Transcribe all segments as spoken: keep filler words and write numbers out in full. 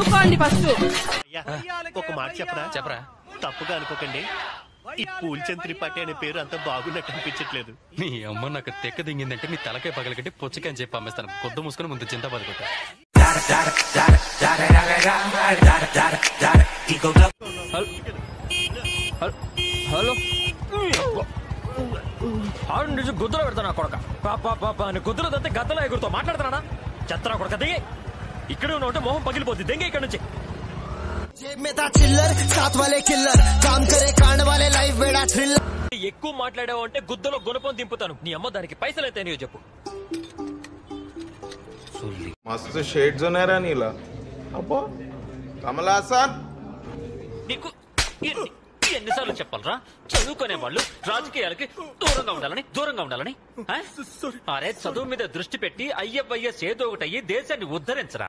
ఊరుకోండి ఫస్ట్. ఒక మాట చెప్పరా చెప్పరా తప్పుగా అనుకోకండి, ఈ పూల్చంద్ త్రిపాఠి అనే పేరు అంత బాగున్నట్టు అనిపించట్లేదు. నీ అమ్మ నాకు తెక్క దింగిందంటే నీ తలకాయ పగలగట్టి పుచ్చకాయ అని చెప్పి అమ్మేస్తాను. కొద్ది మూసుకొని ముందు చింత పదుకుంటా. హలో ఆడు నుంచి గుద్దులో పెడతాను కొడక పాపా పాప అని గుద్దులో తత్తే గద్దలో ఎగురుతో మాట్లాడుతున్నాడా చెత్తరా కొడక దిగి ఇక్కడ ఉన్న ఉంటే మొహం పగిలిపోద్ది దెంగ ఇక్కడ నుంచి. ఎక్కువ మాట్లాడావు అంటే గుద్దలో గుణపం దింపుతాను. నీ అమ్మ దానికి పైసలు అయితే నీవు చెప్పు. मस्त शेड जो नाही राणीला अप्पा कमला हसन నీకు ఎన్ని- ఎన్నిసార్లు చెప్పాలరా చదువుకునే వాళ్ళు రాజకీయాలకి దూరంగా ఉండాలని దూరంగా ఉండాలని ఆ? అరే చదువు మీద దృష్టి పెట్టి అయ్యవయ్యస్ ఏదో ఒకటి అయ్యి దేశాన్ని ఉద్ధరించరా.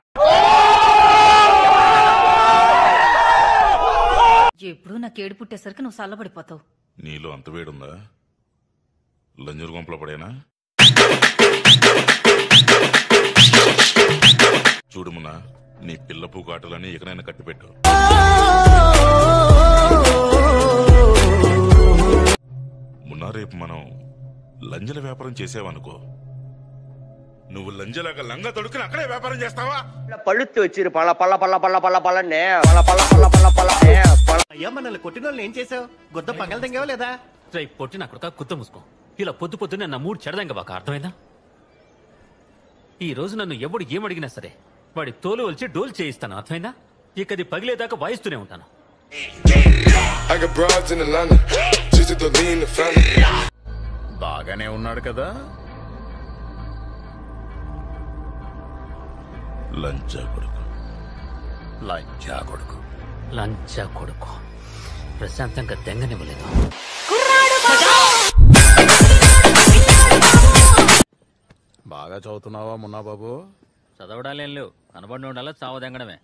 ఎప్పుడు నాకు ఏడు పుట్టేసరికి నువ్వు చల్లబడిపోతావు. నీలో అంత వేడుందా? లంజూరు గుంపలో పడేనా? చూడుమున్నా నీ పిల్ల పూకాటలని ఎకనైనా కట్టిపెట్టు. మున్నా రేపు మనం లంజల వ్యాపారం చేసావనుకో, నువ్వు లంజలాగా లంగా తొడుకుని అక్కడే వ్యాపారం చేస్తావా? పళ్ళుత్తి వచ్చి పళ్ళ పళ్ళ పళ్ళ పళ్ళ పళ్ళ పళ్ళనే పళ్ళ పళ్ళ పళ్ళ పళ్ళ పళ్ళ అయ్యా మనల్ని కొట్టిన వాళ్ళని ఏం చేసావు? గుద్ద పగల దింగావా లేదా? రేపు పొట్టి నా కొడుక కుత్త మూసుకో. ఇలా పొద్దు పొద్దునే నా మూడు చెడదంగా బాక అర్థమైందా? ఈ రోజు నన్ను ఎవడు ఏమడిగినా సరే వాడి తోలు వచ్చి డోల్ చేయిస్తాను అర్థమైందా? ఇక అది పగిలేదాకా వాయిస్తూనే ఉంటాను. బాగానే ఉన్నాడు కదా లంచా కొడుకు. లంచా కొడుకు లంచా కొడుకు ప్రశాంతంగా తెంగనివ్వలేదు. బాగా చదువుతున్నావా మున్నా బాబు? చదవడాలేం లేవు, కనబడి ఉండాలా చావు తెంగడమే.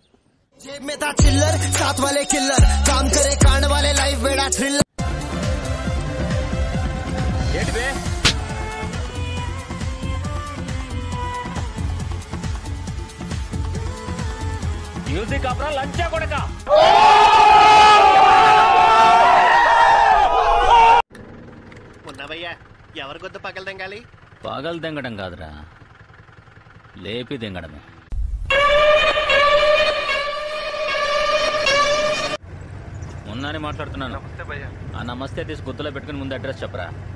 ఏంటి బే మ్యూజిక్ అప్పుడు లంచా కొడక. ఉన్నావయ్యా, ఎవరి గుద్ద పగల దింగాలి? పగలు తెంగడం కాదురా, లేపి తెంగడమే. ఉన్నాని మాట్లాడుతున్నాను. ఆ నమస్తే తీసి గుర్తులో పెట్టుకుని ముందు అడ్రస్ చెప్పరా.